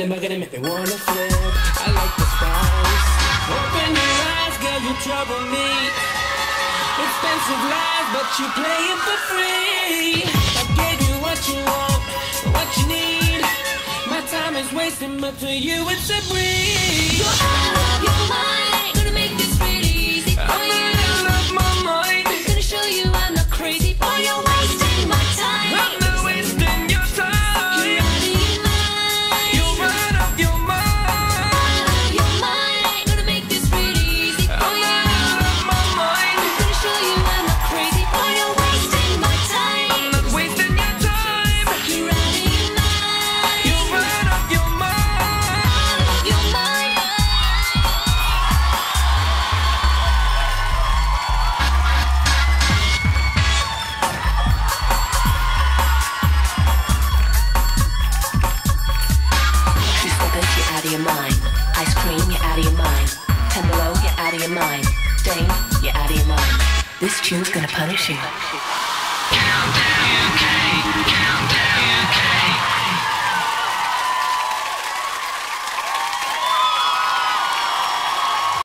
never gonna make me wanna flip. I like the spice. Open your eyes, girl, you trouble me. Expensive lies, but you play it for free. I gave you what you want, what you need. My time is wasting, but for you it's a breeze. You're out of your mind. Gonna make this really easy for I'm you. out of my mind. Gonna show you I'm not crazy, boy. You're wasting my time. I'm not wasting your time. You're out of your mind. You're out of your mind. Out of your mind. Gonna make this really easy for I'm you. out of my mind. Gonna show you I'm not crazy, boy. You're wasting my I'm time. not wasting your time. You're out of your mind. You're out of your mind. Out of your mind. Cheeseburgers, you're out of your mind. Ice cream, you're out of your mind. Tenderlo, you're out of your mind. Dane, you're out of your mind. This tune's gonna punish you. Countdown,